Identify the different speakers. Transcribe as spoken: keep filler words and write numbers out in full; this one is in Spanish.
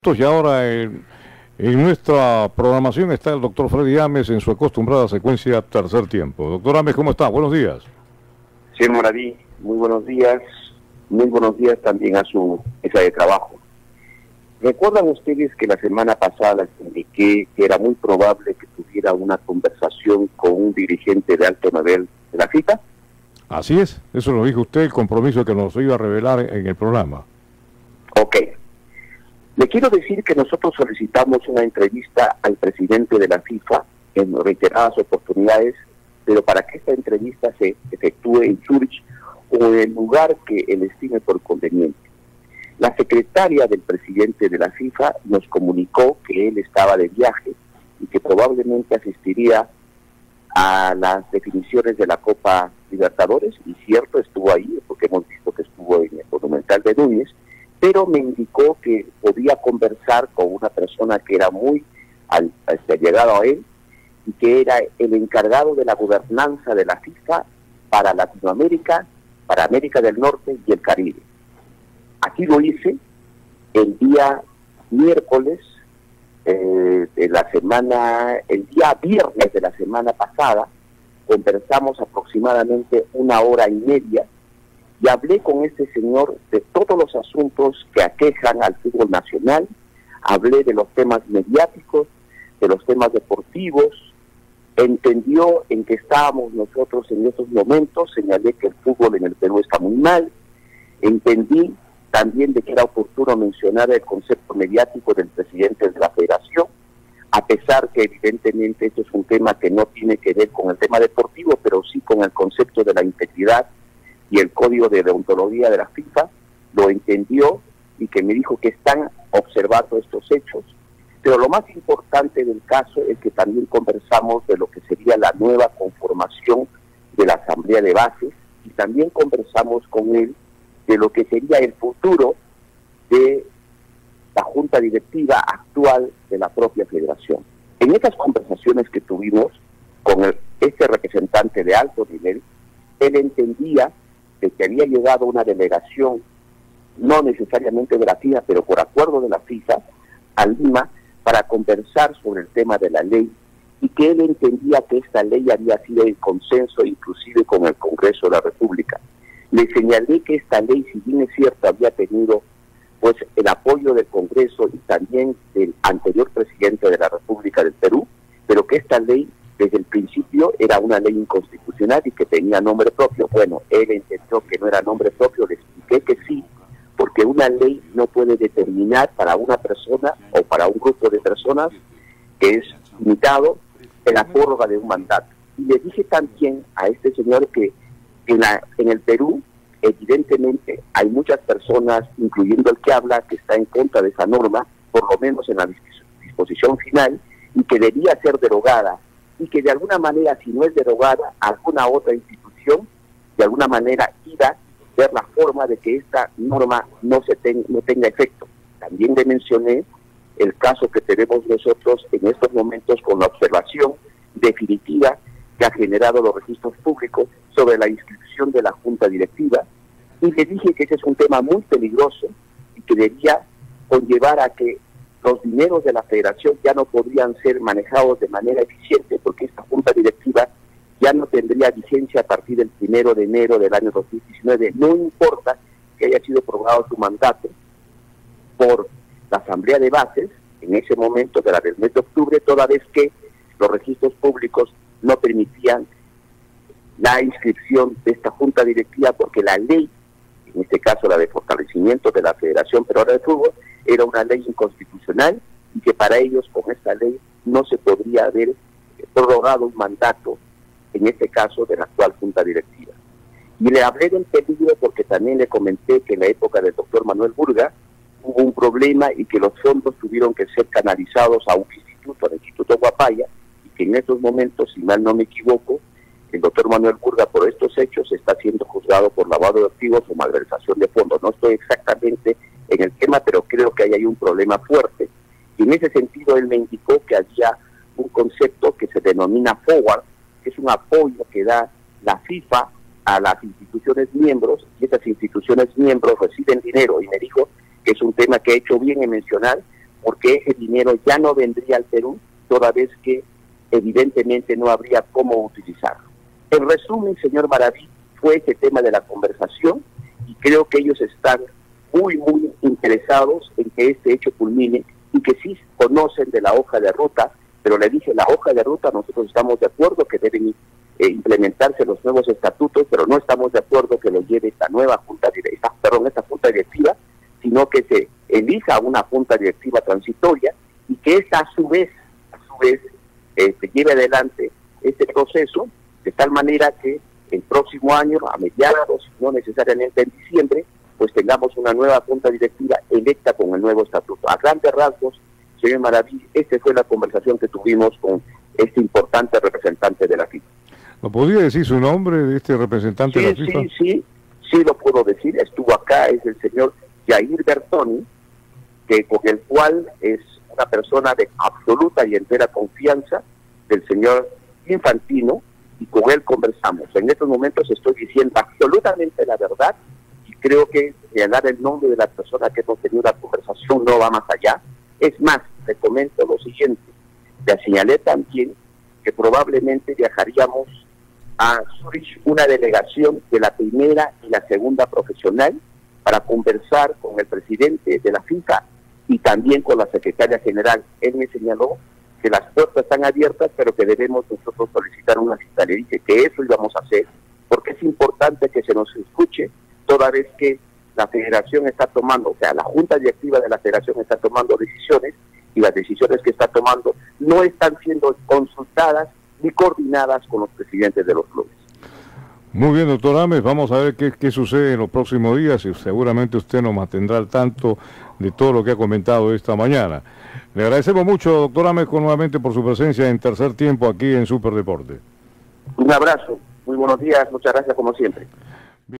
Speaker 1: minutos y ahora en, en nuestra programación está el doctor Freddy Ames en su acostumbrada secuencia Tercer Tiempo. Doctor Ames, ¿cómo está? Buenos días.
Speaker 2: Señor Moradí, muy buenos días. Muy buenos días también a su mesa de trabajo. ¿Recuerdan ustedes que la semana pasada les indiqué que era muy probable que tuviera una conversación con un dirigente de alto nivel de la FIFA?
Speaker 1: Así es, eso lo dijo usted, el compromiso que nos iba a revelar en el programa.
Speaker 2: Ok. Le quiero decir que nosotros solicitamos una entrevista al presidente de la FIFA en reiteradas oportunidades, pero para que esta entrevista se efectúe en Zurich o en el lugar que él estime por conveniente. La secretaria del presidente de la FIFA nos comunicó que él estaba de viaje y que probablemente asistiría a las definiciones de la Copa Libertadores, y cierto, estuvo ahí, porque hemos visto que estuvo en el Monumental de Núñez, pero me indicó que podía conversar con una persona que era muy al, allegado a él y que era el encargado de la gobernanza de la FIFA para Latinoamérica, para América del Norte y el Caribe. Aquí lo hice el día miércoles eh, de la semana, el día viernes de la semana pasada, conversamos aproximadamente una hora y media y hablé con este señor de todos los asuntos que aquejan al fútbol nacional, hablé de los temas mediáticos, de los temas deportivos, entendió en que estábamos nosotros en estos momentos, señalé que el fútbol en el Perú está muy mal, entendí también de que era oportuno mencionar el concepto mediático del presidente de la federación, a pesar que evidentemente esto es un tema que no tiene que ver con el tema deportivo, pero sí con el concepto de la integridad y el código de deontología de la FIFA, lo entendió y que me dijo que están observando estos hechos. Pero lo más importante del caso es que también conversamos de lo que sería la nueva conformación de la Asamblea de Bases y también conversamos con él de lo que sería el futuro de la Junta Directiva actual de la propia Federación. En estas conversaciones que tuvimos con el, este representante de alto nivel, él entendía de que había llegado una delegación, no necesariamente de la FIFA, pero por acuerdo de la FIFA, a Lima, para conversar sobre el tema de la ley, y que él entendía que esta ley había sido en consenso inclusive con el Congreso de la República. Le señalé que esta ley, si bien es cierto, había tenido pues el apoyo del Congreso y también del anterior presidente de la República del Perú, pero que esta ley desde el principio era una ley inconstitucional y que tenía nombre propio. Bueno, él entendió que no era nombre propio, le expliqué que sí, porque una ley no puede determinar para una persona o para un grupo de personas que es limitado en la prórroga de un mandato. Y le dije también a este señor que en, la, en el Perú, evidentemente, hay muchas personas, incluyendo el que habla, que está en contra de esa norma, por lo menos en la disposición final, y que debía ser derogada, y que de alguna manera, si no es derogada, alguna otra institución, de alguna manera, iba a ver la forma de que esta norma no, se ten, no tenga efecto. También le mencioné el caso que tenemos nosotros en estos momentos con la observación definitiva que ha generado los registros públicos sobre la inscripción de la Junta Directiva, y le dije que ese es un tema muy peligroso y que debía conllevar a que los dineros de la federación ya no podrían ser manejados de manera eficiente, porque esta Junta Directiva ya no tendría vigencia a partir del primero de enero del año dos mil diecinueve, no importa que haya sido aprobado su mandato por la Asamblea de Bases, en ese momento de la del mes de octubre, toda vez que los registros públicos no permitían la inscripción de esta Junta Directiva, porque la ley, en este caso la de fortalecimiento de la Federación Peruana de Fútbol, era una ley inconstitucional y que para ellos con esta ley no se podría haber prorrogado un mandato, en este caso de la actual Junta Directiva. Y le hablé del peligro porque también le comenté que en la época del doctor Manuel Burga hubo un problema y que los fondos tuvieron que ser canalizados a un instituto, al Instituto Guapaya, y que en estos momentos, si mal no me equivoco, el doctor Manuel Burga por estos hechos está siendo juzgado por lavado de activos o malversación de fondos. No estoy exactamente en el tema, pero creo que ahí hay un problema fuerte. Y en ese sentido él me indicó que había un concepto que se denomina forward, que es un apoyo que da la FIFA a las instituciones miembros, y esas instituciones miembros reciben dinero, y me dijo que es un tema que he hecho bien en mencionar, porque ese dinero ya no vendría al Perú, toda vez que evidentemente no habría cómo utilizarlo. En resumen, señor Maraví, fue ese tema de la conversación, y creo que ellos están muy, muy interesados en que este hecho culmine, y que sí conocen de la hoja de ruta, pero le dije, la hoja de ruta, nosotros estamos de acuerdo que deben eh, implementarse los nuevos estatutos, pero no estamos de acuerdo que lo lleve esta nueva junta directiva, perdón, esta junta directiva, sino que se elija una junta directiva transitoria, y que esta a su vez, a su vez, eh, se lleve adelante este proceso, de tal manera que el próximo año, a mediados, no necesariamente en diciembre, pues tengamos una nueva junta directiva electa con el nuevo estatuto. A grandes rasgos, señor Maraví, esta fue la conversación que tuvimos con este importante representante de la FIFA.
Speaker 1: ¿No podría decir su nombre de este representante
Speaker 2: sí,
Speaker 1: de la FIFA?
Speaker 2: Sí, sí, sí lo puedo decir. Estuvo acá, es el señor Jair Bertoni, que con el cual es una persona de absoluta y entera confianza del señor Infantino, y con él conversamos. En estos momentos estoy diciendo absolutamente la verdad, y creo que señalar el nombre de la persona que hemos tenido la conversación no va más allá. Es más, te comento lo siguiente, te señalé también que probablemente viajaríamos a Zurich una delegación de la primera y la segunda profesional para conversar con el presidente de la FIFA y también con la secretaria general. Él me señaló que las puertas están abiertas, pero que debemos nosotros solicitar una cita. Le dije que eso íbamos a hacer, porque es importante que se nos escuche, toda vez que la federación está tomando, o sea, la junta directiva de la federación está tomando decisiones, y las decisiones que está tomando no están siendo consultadas ni coordinadas con los presidentes de los clubes.
Speaker 1: Muy bien, doctor Ames, vamos a ver qué, qué sucede en los próximos días, y seguramente usted nos mantendrá al tanto de todo lo que ha comentado esta mañana. Le agradecemos mucho, doctor Ames, nuevamente por su presencia en Tercer Tiempo aquí en Superdeporte.
Speaker 2: Un abrazo, muy buenos días, muchas gracias como siempre.